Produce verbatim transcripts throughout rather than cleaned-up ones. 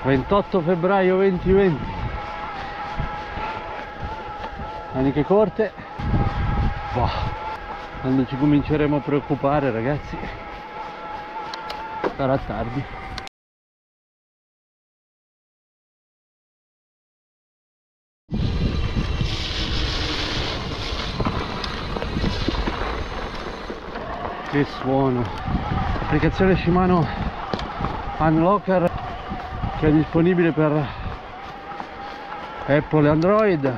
ventotto febbraio duemilaventi, maniche corte. Boh, quando ci cominceremo a preoccupare, ragazzi, sarà tardi. Che suono! Applicazione Shimano Unlocker che è disponibile per Apple e Android.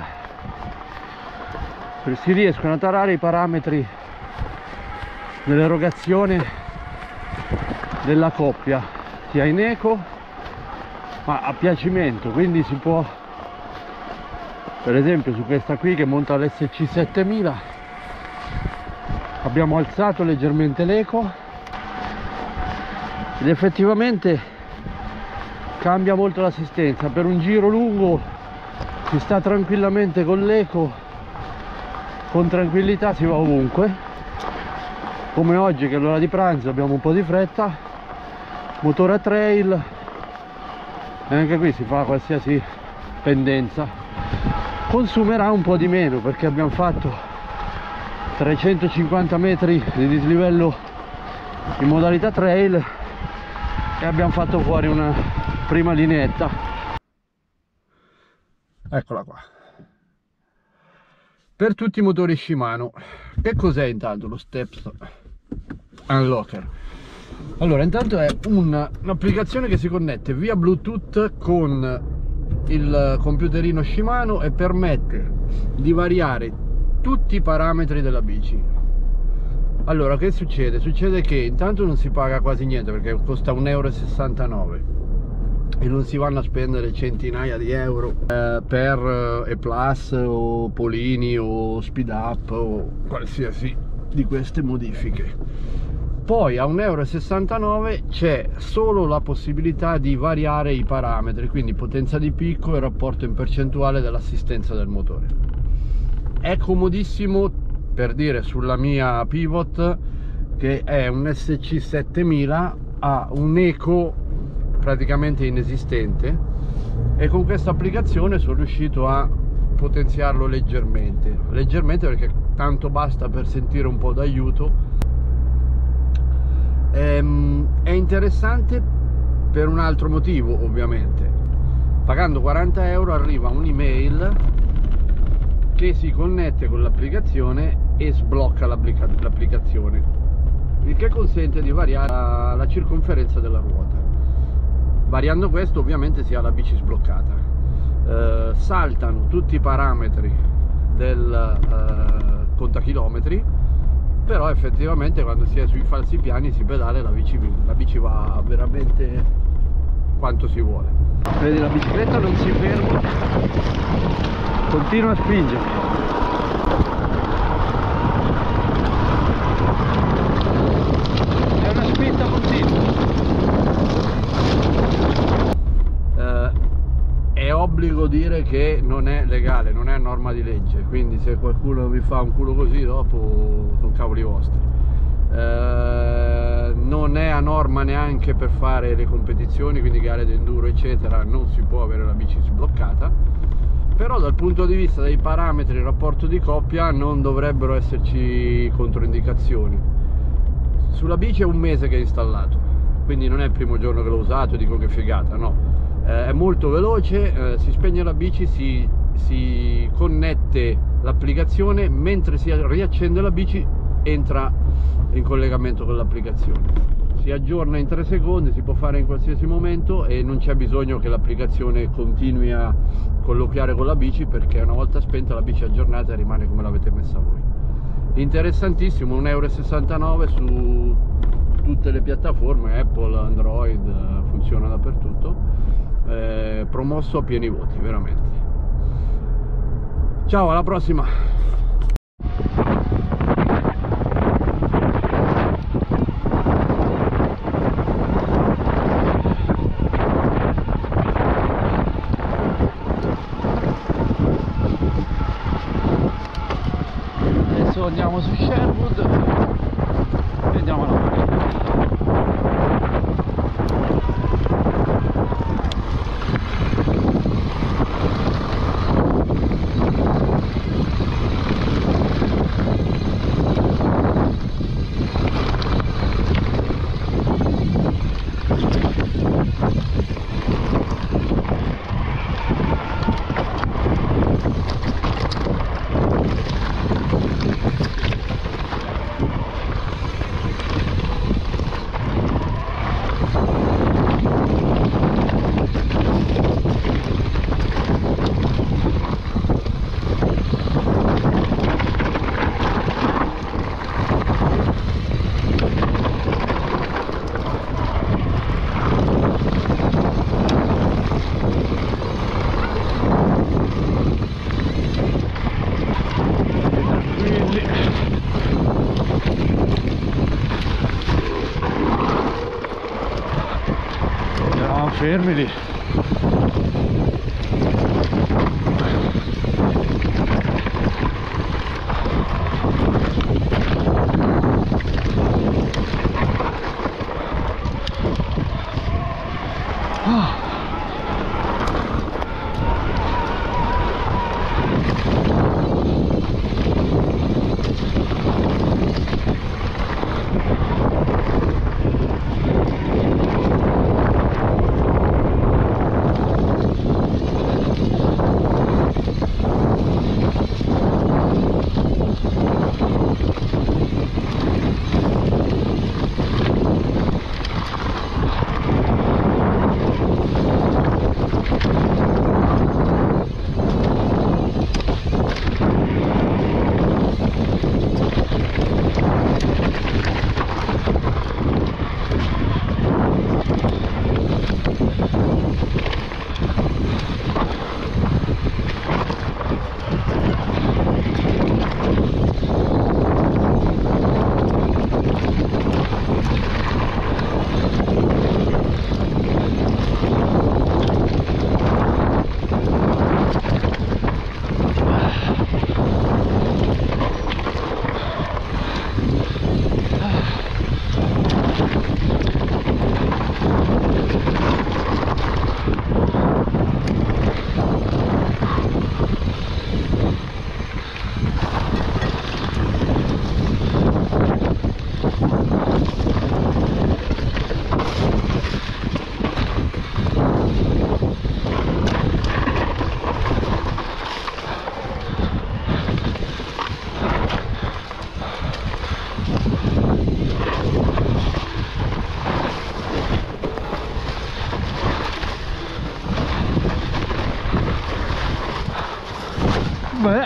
Si riescono a tarare i parametri dell'erogazione della coppia sia in eco ma a piacimento, quindi si può, per esempio su questa qui che monta l'S C settemila, abbiamo alzato leggermente l'eco ed effettivamente cambia molto l'assistenza. Per un giro lungo si sta tranquillamente con l'eco, con tranquillità si va ovunque, come oggi che è l'ora di pranzo, abbiamo un po' di fretta, motore a trail e anche qui si fa qualsiasi pendenza. Consumerà un po' di meno perché abbiamo fatto trecentocinquanta metri di dislivello in modalità trail e abbiamo fatto fuori una prima lineetta. Eccola qua. Per tutti i motori Shimano, che cos'è intanto lo Steps Unlocker? Allora, intanto è un'applicazione che si connette via Bluetooth con il computerino Shimano e permette di variare tutti i parametri della bici. Allora, che succede? Succede che intanto non si paga quasi niente perché costa un euro e sessantanove e non si vanno a spendere centinaia di euro eh, per eh, E-Plus o Polini o Speed Up o qualsiasi di queste modifiche. Poi a un euro e sessantanove c'è solo la possibilità di variare i parametri, quindi potenza di picco e rapporto in percentuale dell'assistenza del motore. È comodissimo, per dire, sulla mia Pivot che è un S C settemila, ha un eco praticamente inesistente e con questa applicazione sono riuscito a potenziarlo leggermente leggermente perché tanto basta per sentire un po' d'aiuto. Ehm, è interessante per un altro motivo, ovviamente. Pagando quaranta euro arriva un'email che si connette con l'applicazione e sblocca l'applicazione, il che consente di variare la circonferenza della ruota. Variando questo ovviamente si ha la bici sbloccata. Eh, saltano tutti i parametri del eh, contachilometri, però effettivamente quando si è sui falsi piani si pedala e la bici, la bici va veramente quanto si vuole. Vedi, la bicicletta non si ferma, continua a spingere. È una spinta continua. Eh, è obbligo dire che non è legale, non è norma di legge, quindi se qualcuno vi fa un culo così dopo sono cavoli vostri. Eh, non è a norma neanche per fare le competizioni, quindi gare d'enduro eccetera, non si può avere la bici sbloccata, però dal punto di vista dei parametri in rapporto di coppia non dovrebbero esserci controindicazioni. Sulla bici è un mese che è installato, quindi non è il primo giorno che l'ho usato e dico che figata, no, eh, è molto veloce, eh, si spegne la bici, si, si connette l'applicazione, mentre si riaccende la bici entra in collegamento con l'applicazione, si aggiorna in tre secondi, si può fare in qualsiasi momento e non c'è bisogno che l'applicazione continui a colloquiare con la bici, perché una volta spenta la bici è aggiornata e rimane come l'avete messa voi. Interessantissimo, un euro e sessantanove su tutte le piattaforme Apple, Android, funziona dappertutto, eh, promosso a pieni voti, veramente. Ciao, alla prossima. Andiamo su Sherwood e andiamo alla macchina. fermi lì. Beh,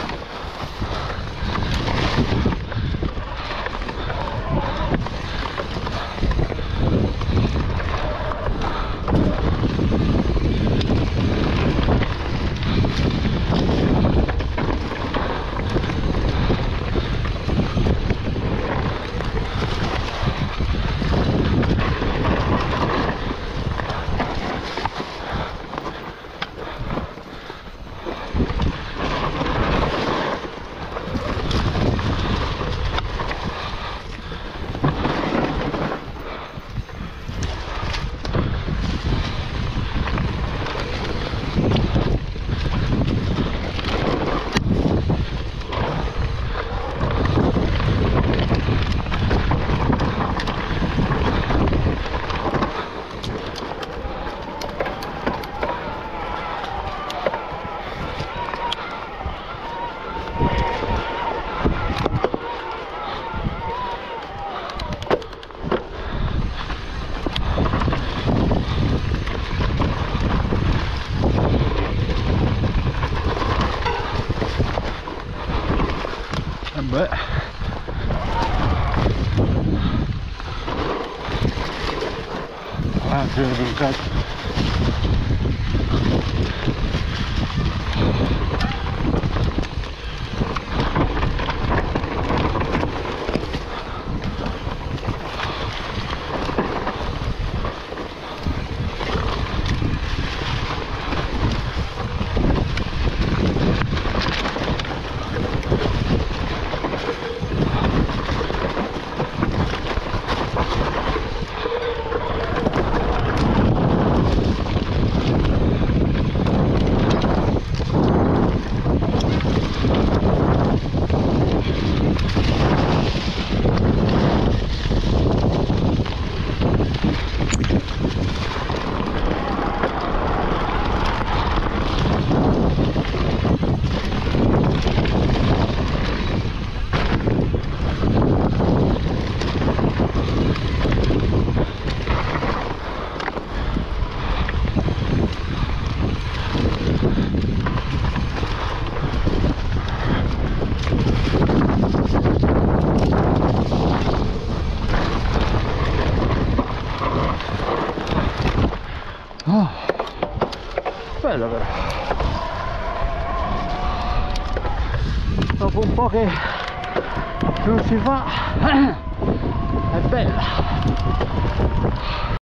beh. Ah, c'è un cazzo. Oh, bello però. Dopo un po' che non si fa, è bella.